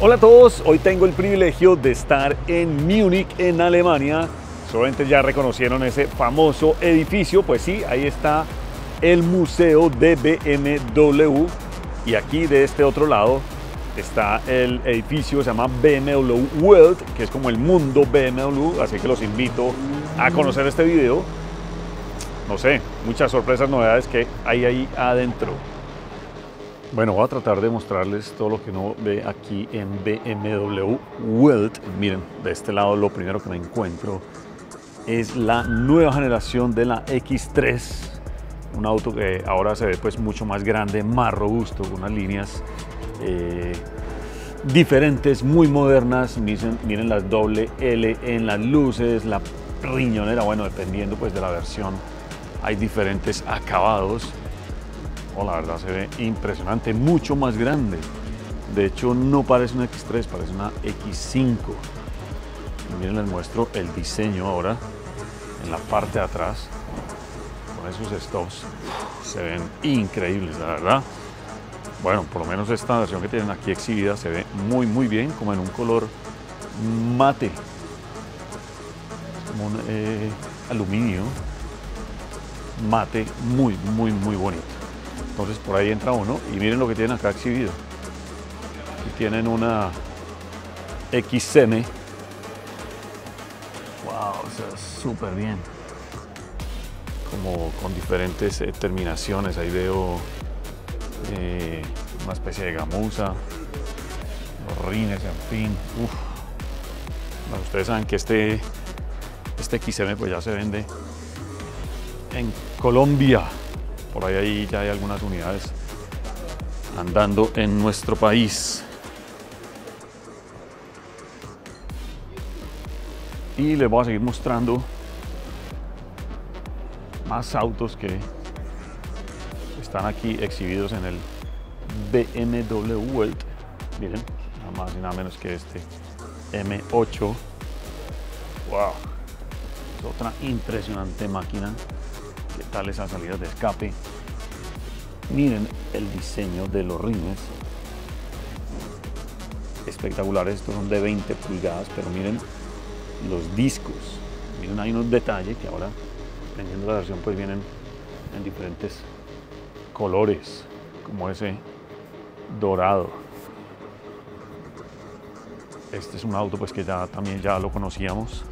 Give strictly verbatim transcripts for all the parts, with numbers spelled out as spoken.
Hola a todos, hoy tengo el privilegio de estar en Múnich, en Alemania. Seguramente ya reconocieron ese famoso edificio, pues sí, ahí está el Museo de B M W. Y aquí de este otro lado está el edificio que se llama B M W World, que es como el mundo B M W, así que los invito a conocer este video. No sé, muchas sorpresas, novedades que hay ahí adentro. Bueno, voy a tratar de mostrarles todo lo que uno ve aquí en B M W World. Miren, de este lado lo primero que me encuentro es la nueva generación de la X tres. Un auto que ahora se ve pues mucho más grande, más robusto, con unas líneas eh, diferentes, muy modernas. Miren, miren las doble L en las luces, la riñonera, bueno, dependiendo pues de la versión, hay diferentes acabados. Oh, la verdad se ve impresionante, mucho más grande. De hecho, no parece una X tres, parece una X cinco. Y miren, les muestro el diseño ahora en la parte de atrás. Con esos stops se ven increíbles, la verdad. Bueno, por lo menos esta versión que tienen aquí exhibida se ve muy, muy bien, como en un color mate. Es como un eh, aluminio mate, muy, muy, muy bonito. Entonces por ahí entra uno y miren lo que tienen acá exhibido. Aquí tienen una X M. Wow, o sea, súper bien. Como con diferentes eh, terminaciones. Ahí veo eh, una especie de gamuza, los rines, en fin. Uf. Bueno, ustedes saben que este, este X M pues ya se vende en Colombia. Por ahí, ahí ya hay algunas unidades andando en nuestro país. Y les voy a seguir mostrando más autos que están aquí exhibidos en el B M W World. Miren, nada más y nada menos que este M ocho. Wow, es otra impresionante máquina. ¿Qué tal esas salidas de escape? Miren el diseño de los rines. Espectaculares, estos son de veinte pulgadas, pero miren los discos. Miren, hay unos detalles que ahora, dependiendo de la versión, pues vienen en diferentes colores, como ese dorado. Este es un auto pues que ya también ya lo conocíamos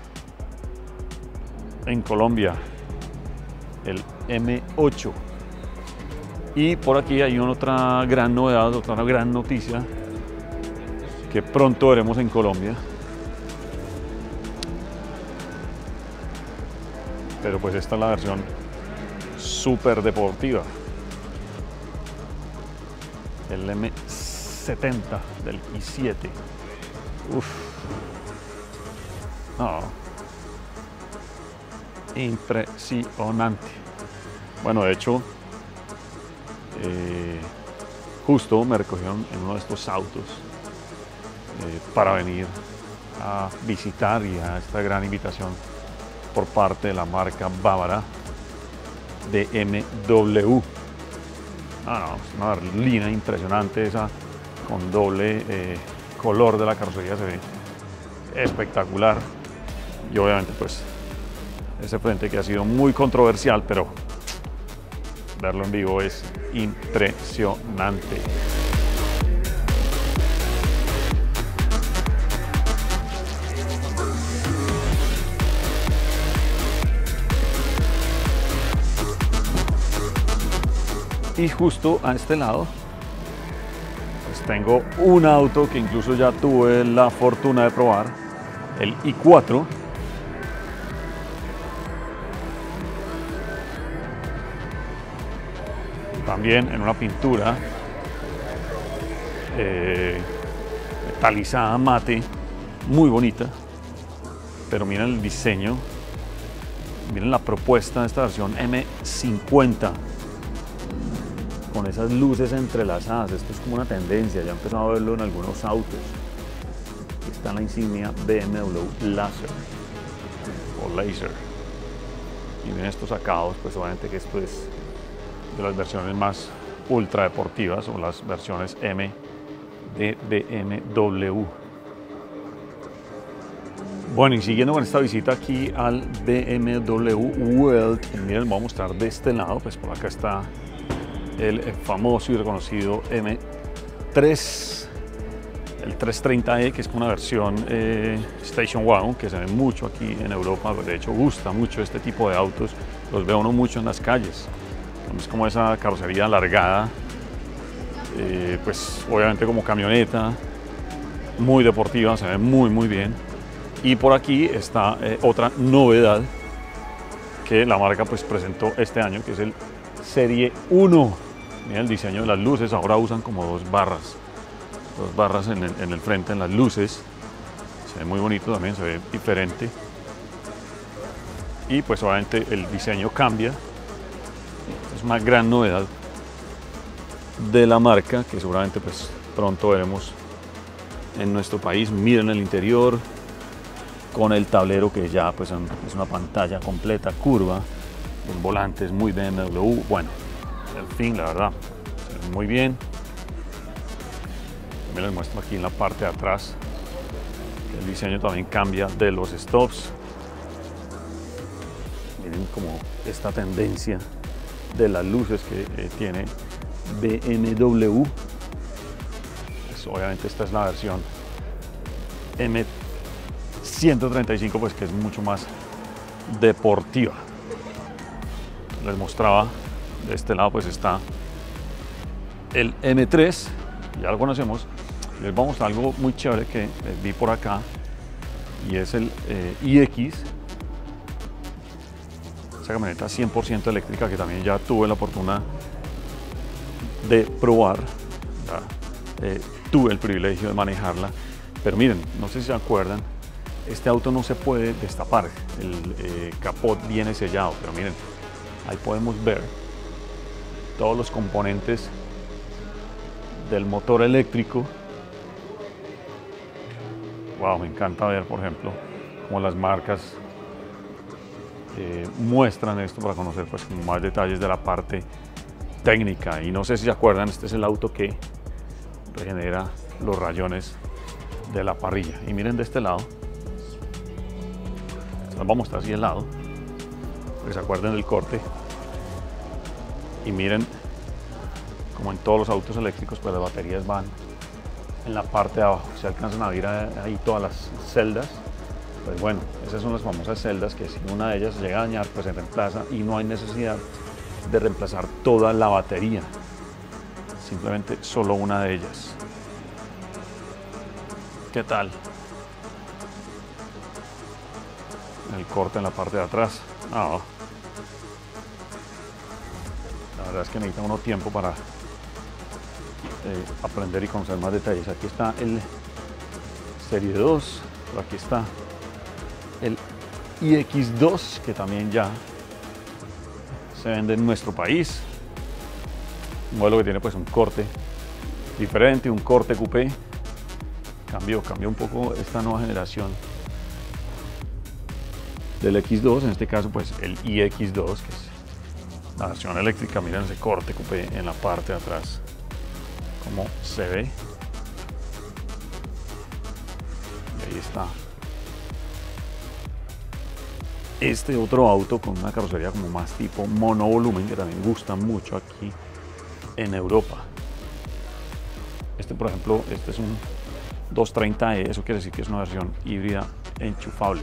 en Colombia, el M ocho. Y por aquí hay una otra gran novedad, otra gran noticia que pronto veremos en Colombia. Pero pues esta es la versión súper deportiva, el M setenta del i siete. Uf. No. Impresionante. Bueno, de hecho, eh, justo me recogieron en uno de estos autos eh, para venir a visitar y a esta gran invitación por parte de la marca bávara de M W. Ah, no, es una berlina impresionante esa, con doble eh, color de la carrocería, se ve espectacular. Y obviamente pues ese frente que ha sido muy controversial, pero verlo en vivo es impresionante. Y justo a este lado pues tengo un auto que incluso ya tuve la fortuna de probar, el i cuatro. También en una pintura eh, metalizada mate, muy bonita. Pero miren el diseño, miren la propuesta de esta versión M cincuenta. Con esas luces entrelazadas, esto es como una tendencia, ya he empezado a verlo en algunos autos. Aquí está la insignia B M W Laser o Laser. Y miren estos acabados, pues obviamente que esto es de las versiones más ultra deportivas o las versiones M de B M W. Bueno, y siguiendo con esta visita aquí al B M W World, miren, les voy a mostrar de este lado, pues por acá está el famoso y reconocido M tres, el trescientos treinta E, que es una versión eh, Station Wagon, que se ve mucho aquí en Europa. De hecho, gusta mucho este tipo de autos, los ve uno mucho en las calles. Es como esa carrocería alargada, eh, pues obviamente como camioneta, muy deportiva, se ve muy muy bien. Y por aquí está eh, otra novedad que la marca pues presentó este año, que es el Serie uno. Miren el diseño de las luces, ahora usan como dos barras, dos barras en el, en el frente, en las luces. Se ve muy bonito también, se ve diferente. Y pues obviamente el diseño cambia. Es una gran novedad de la marca que seguramente pues pronto veremos en nuestro país. Miren el interior, con el tablero que ya pues es una pantalla completa, curva, el volante es muy B M W, bueno, en fin, la verdad, muy bien. También les muestro aquí en la parte de atrás, que el diseño también cambia de los stops. Miren como esta tendencia de las luces que eh, tiene B M W. Pues, obviamente esta es la versión M ciento treinta y cinco, pues que es mucho más deportiva. Les mostraba de este lado, pues está el M tres, ya lo conocemos. Les voy a mostrar algo muy chévere que eh, vi por acá, y es el eh, I X, esa camioneta cien por ciento eléctrica que también ya tuve la fortuna de probar, ya, eh, tuve el privilegio de manejarla. Pero miren, no sé si se acuerdan, este auto no se puede destapar, el eh, capot viene sellado, pero miren, ahí podemos ver todos los componentes del motor eléctrico. Wow, me encanta ver, por ejemplo, cómo las marcas eh, muestran esto para conocer pues más detalles de la parte técnica. Y no sé si se acuerdan, este es el auto que regenera los rayones de la parrilla. Y miren de este lado, les vamos a mostrar así el lado, para que se acuerden del corte. Y miren, como en todos los autos eléctricos, pues las baterías van en la parte de abajo. Se alcanzan a ver ahí todas las celdas. Pues bueno, esas son las famosas celdas que si una de ellas se llega a dañar, pues se reemplaza y no hay necesidad de reemplazar toda la batería, simplemente solo una de ellas. ¿Qué tal? El corte en la parte de atrás. Ah, la verdad es que necesita uno tiempo para eh, aprender y conocer más detalles. Aquí está el Serie dos, por aquí está el I X dos, que también ya se vende en nuestro país. Un modelo que tiene pues un corte diferente, un corte coupé. Cambió, cambió un poco esta nueva generación del X dos, en este caso pues el I X dos, que es la versión eléctrica. Miren ese corte coupé en la parte de atrás, como se ve. Y ahí está este otro auto con una carrocería como más tipo monovolumen, que también gusta mucho aquí en Europa. Este, por ejemplo, este es un doscientos treinta E, eso quiere decir que es una versión híbrida enchufable.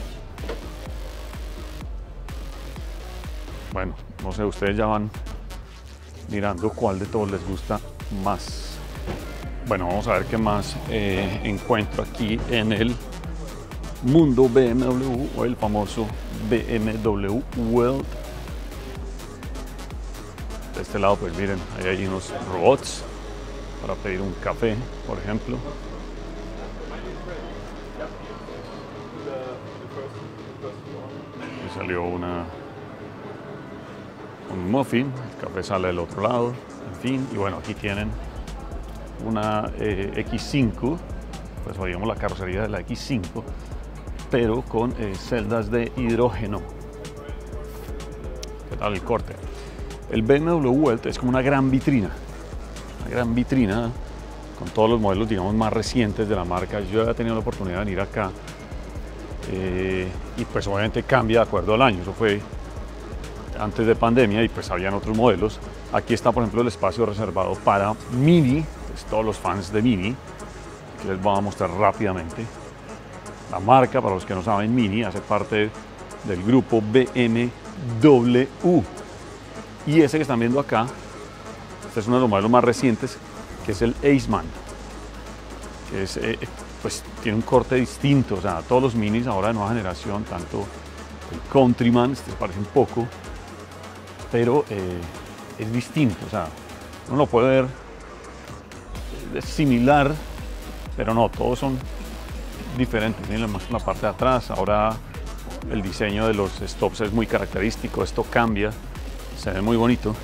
Bueno, no sé, ustedes ya van mirando cuál de todos les gusta más. Bueno, vamos a ver qué más eh, encuentro aquí en el mundo B M W, o el famoso B M W World. De este lado, pues miren, ahí hay unos robots para pedir un café, por ejemplo. Y salió una un muffin, el café sale del otro lado, en fin. Y bueno, aquí tienen una eh, X cinco, pues oímos la carrocería de la X cinco, pero con eh, celdas de hidrógeno. ¿Qué tal el corte? El B M W World es como una gran vitrina, una gran vitrina con todos los modelos, digamos, más recientes de la marca. Yo ya he tenido la oportunidad de venir acá eh, y pues obviamente cambia de acuerdo al año. Eso fue antes de pandemia y pues habían otros modelos. Aquí está, por ejemplo, el espacio reservado para Mini, pues, todos los fans de Mini, que les voy a mostrar rápidamente. La marca, para los que no saben, Mini hace parte del grupo B M W. Y ese que están viendo acá, este es uno de los modelos más recientes, que es el Aceman, que es, eh, pues, tiene un corte distinto. O sea, todos los Minis ahora de nueva generación, tanto el Countryman, este se parece un poco, pero eh, es distinto. O sea, uno lo puede ver, es similar, pero no, todos son diferentes. Miren más la parte de atrás. Ahora el diseño de los stops es muy característico, esto cambia, se ve muy bonito.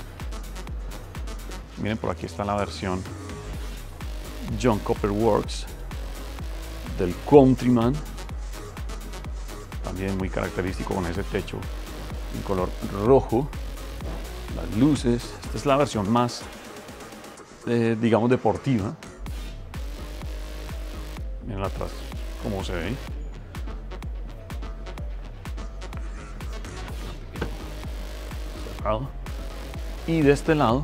Miren, por aquí está la versión John Cooper Works del Countryman, también muy característico con ese techo en color rojo, las luces. Esta es la versión más, eh, digamos, deportiva. Miren atrás cómo se ve. Cerrado. Y de este lado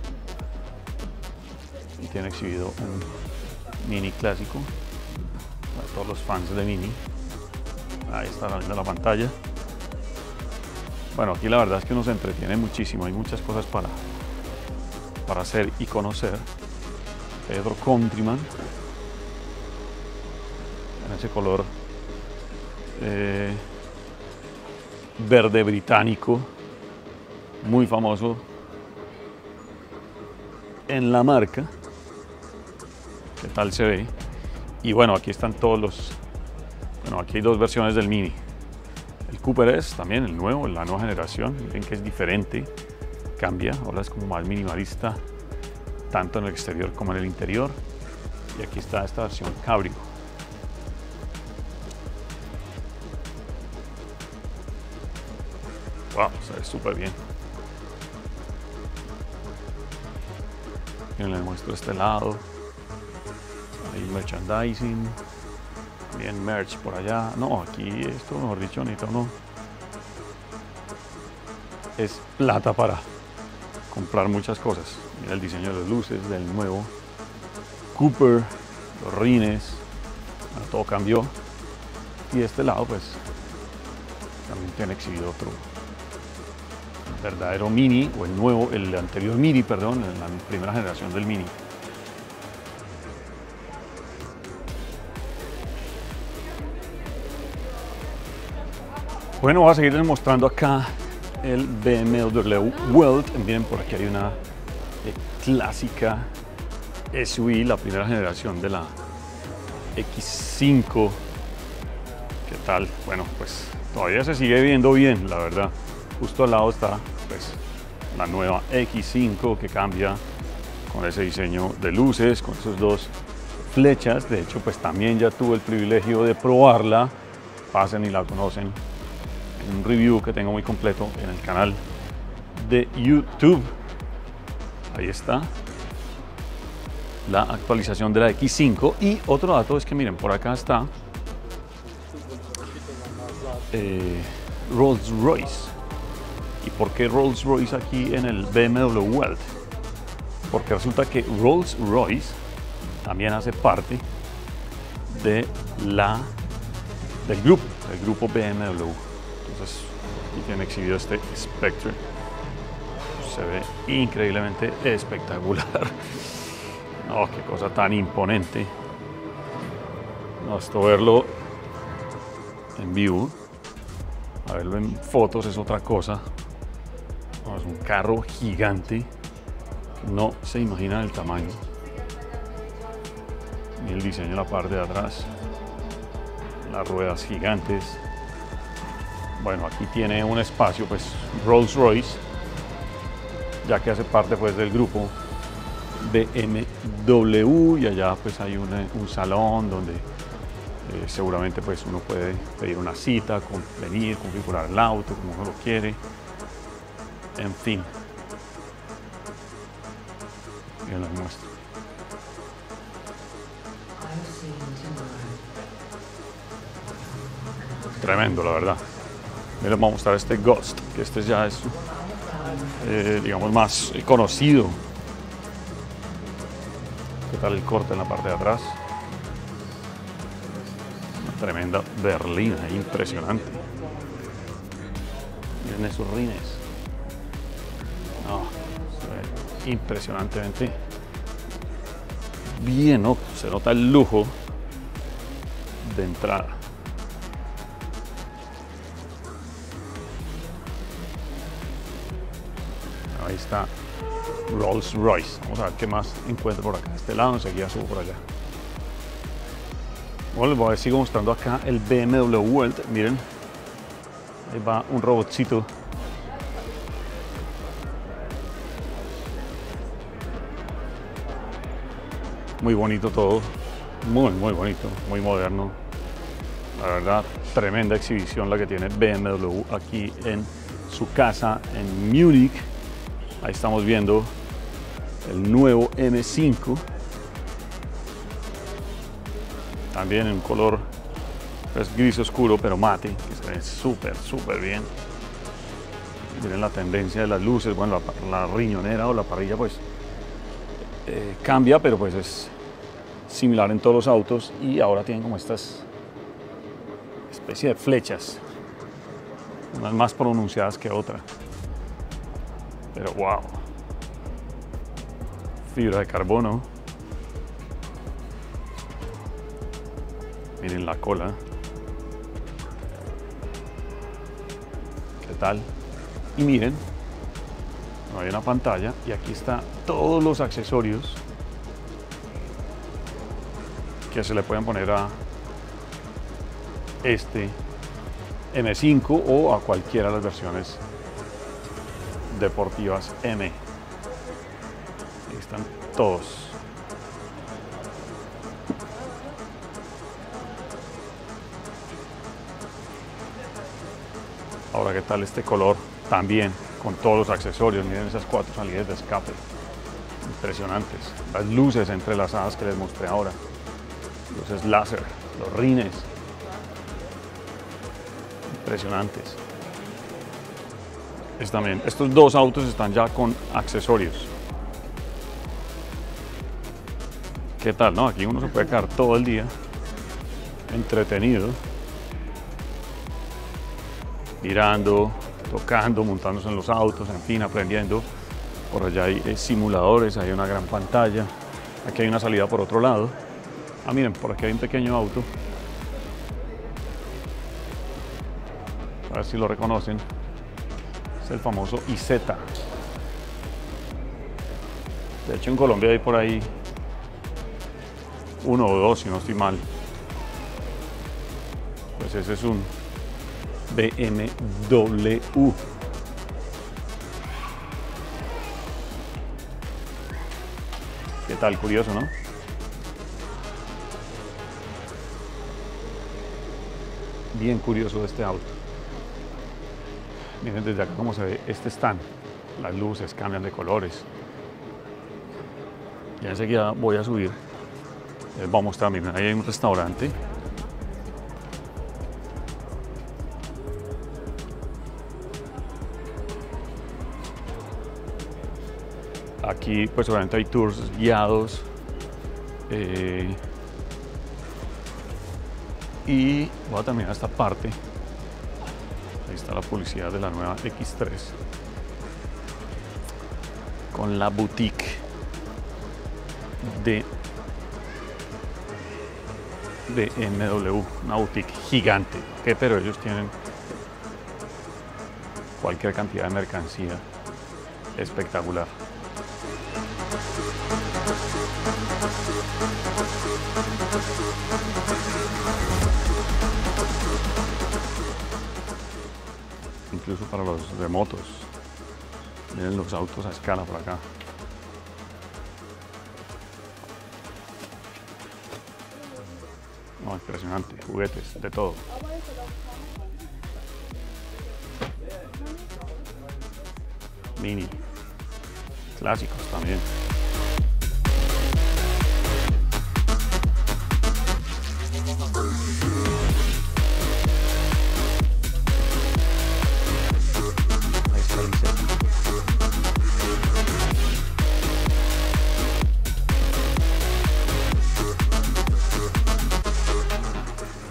tiene exhibido un Mini clásico para todos los fans de Mini. Ahí está viendo la pantalla. Bueno, aquí la verdad es que uno se entretiene muchísimo, hay muchas cosas para, para hacer y conocer. Hay otro Countryman en ese color eh, verde británico, muy famoso en la marca. ¿Qué tal se ve? Y bueno, aquí están todos los... Bueno, aquí hay dos versiones del Mini. El Cooper S también, el nuevo, la nueva generación. Ven que es diferente, cambia. Ahora es como más minimalista, tanto en el exterior como en el interior. Y aquí está esta versión Cabrio. Wow, se ve súper bien. Miren, les muestro este lado. Hay merchandising, también merch por allá. No, aquí esto, mejor dicho, necesita uno. Es plata para comprar muchas cosas. Mira el diseño de las luces del nuevo Cooper, los rines, bueno, todo cambió. Y este lado, pues, también tiene exhibido otro verdadero Mini, o el nuevo, el anterior Mini, perdón, la primera generación del Mini. Bueno, voy a seguirles mostrando acá el B M W Welt. Miren, por aquí hay una eh, clásica S U V, la primera generación de la X cinco. ¿Qué tal? Bueno, pues todavía se sigue viendo bien, la verdad. Justo al lado está, pues, la nueva X cinco, que cambia con ese diseño de luces, con esos dos flechas. De hecho, pues también ya tuve el privilegio de probarla. Pasen y la conocen. Un review que tengo muy completo en el canal de YouTube. Ahí está la actualización de la X cinco. Y otro dato es que miren, por acá está eh, Rolls Royce. ¿Y por qué Rolls Royce aquí en el B M W Welt? Porque resulta que Rolls Royce también hace parte de la, del grupo, del grupo B M W. Entonces, aquí tiene exhibido este Spectre. Se ve increíblemente espectacular. No, qué cosa tan imponente. No, esto verlo en vivo, a verlo en fotos es otra cosa. No, es un carro gigante. No se imaginan el tamaño. Ni el diseño en la parte de atrás. Las ruedas gigantes. Bueno, aquí tiene un espacio, pues, Rolls Royce, ya que hace parte, pues, del grupo B M W, y allá, pues, hay una, un salón donde eh, seguramente, pues, uno puede pedir una cita, con, venir, configurar el auto como uno lo quiere, en fin. Yo les muestro. Tremendo, la verdad. Les vamos a mostrar este Ghost, que este ya es, eh, digamos, más conocido. ¿Qué tal el corte en la parte de atrás? Una tremenda berlina, impresionante. Miren esos rines. No, se ve impresionantemente bien, ¿no? Se nota el lujo de entrada. Ahí está Rolls Royce. Vamos a ver qué más encuentro por acá. Este lado, enseguida subo por allá. Bueno, les voy a ver, sigo mostrando acá el B M W World. Miren, ahí va un robotcito. Muy bonito todo, muy muy bonito, muy moderno. La verdad, tremenda exhibición la que tiene B M W aquí en su casa en Múnich. Ahí estamos viendo el nuevo M cinco. También en un color pues, gris oscuro, pero mate, que se ve súper, súper bien. Miren la tendencia de las luces. Bueno, la, la riñonera o la parrilla pues eh, cambia, pero pues es similar en todos los autos. Y ahora tienen como estas especie de flechas, unas más pronunciadas que otras. Pero wow, fibra de carbono. Miren la cola. ¿Qué tal? Y miren, hay una pantalla y aquí está todos los accesorios que se le pueden poner a este M cinco o a cualquiera de las versiones deportivas M. Ahí están todos. Ahora, ¿qué tal este color? También con todos los accesorios. Miren esas cuatro salidas de escape. Impresionantes. Las luces entrelazadas que les mostré ahora. Luces láser, los rines. Impresionantes. Es también, estos dos autos están ya con accesorios. ¿Qué tal, no? Aquí uno se puede quedar todo el día entretenido, mirando, tocando, montándose en los autos, en fin, aprendiendo. Por allá hay eh, simuladores, hay una gran pantalla. Aquí hay una salida por otro lado. Ah, miren, por aquí hay un pequeño auto. A ver si lo reconocen. Es el famoso I Z. De hecho, en Colombia hay por ahí uno o dos, si no estoy mal. Pues ese es un B M W. ¿Qué tal? Curioso, ¿no? Bien curioso este auto. Miren desde acá cómo se ve este stand. Las luces cambian de colores. Ya enseguida voy a subir. Les voy a mostrar, miren, ahí hay un restaurante. Aquí pues obviamente hay tours guiados. Eh, y voy a terminar esta parte. Ahí está la publicidad de la nueva X tres con la boutique de B M W, una boutique gigante, que pero ellos tienen cualquier cantidad de mercancía espectacular. Incluso para los de motos. Miren los autos a escala por acá. No, impresionante, juguetes, de todo. Mini, clásicos también.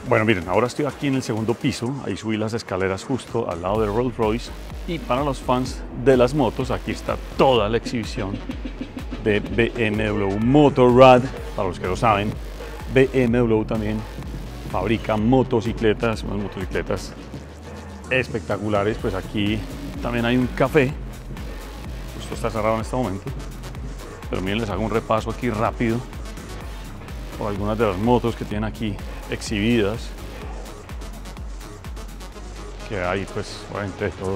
Bueno, miren, ahora estoy aquí en el segundo piso, ahí subí las escaleras justo al lado de Rolls Royce, y para los fans de las motos, aquí está toda la exhibición de B M W Motorrad. Para los que lo saben, B M W también fabrica motocicletas, unas motocicletas espectaculares. Pues aquí también hay un café, justo está cerrado en este momento, pero miren, les hago un repaso aquí rápido por algunas de las motos que tienen aquí exhibidas, que hay pues obviamente todo.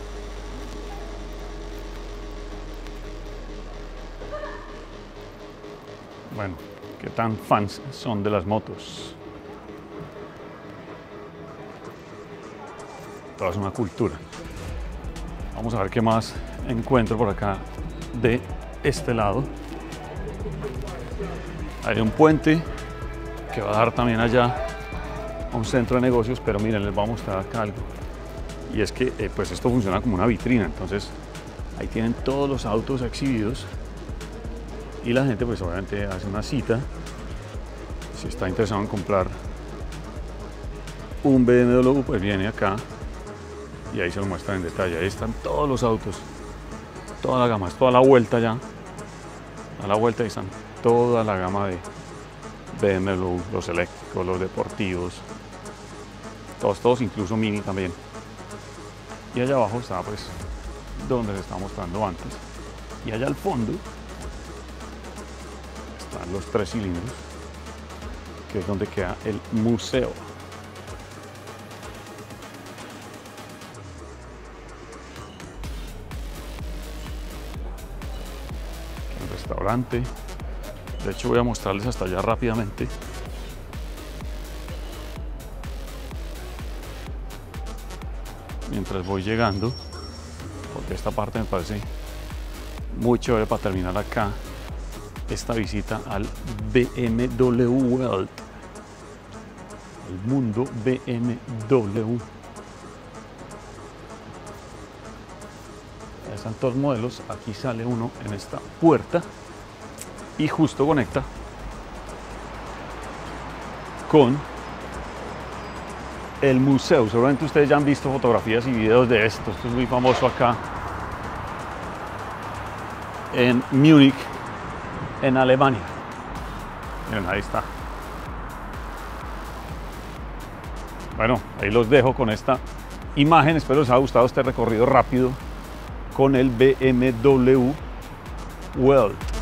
Bueno, qué tan fans son de las motos. Toda es una cultura. Vamos a ver qué más encuentro por acá de este lado. Hay un puente que va a dar también allá a un centro de negocios, pero miren, les voy a mostrar acá algo. Y es que eh, pues esto funciona como una vitrina, entonces ahí tienen todos los autos exhibidos y la gente pues obviamente hace una cita si está interesado en comprar un B M W, pues viene acá y ahí se lo muestran en detalle. Ahí están todos los autos, toda la gama, es toda la vuelta ya, a la vuelta ahí están toda la gama de B M W, los eléctricos, los deportivos, todos, todos, incluso Mini también. Y allá abajo está pues donde se estaba mostrando antes, y allá al fondo están los tres cilindros, que es donde queda el museo. El restaurante. De hecho voy a mostrarles hasta allá rápidamente. Mientras voy llegando, porque esta parte me parece muy chévere para terminar acá esta visita al B M W World, el mundo B M W. Ahí están todos los modelos. Aquí sale uno en esta puerta y justo conecta con el museo. Seguramente ustedes ya han visto fotografías y videos de esto. Esto es muy famoso acá en Múnich, en Alemania. Miren, ahí está. Bueno, ahí los dejo con esta imagen. Espero les haya gustado este recorrido rápido con el B M W World.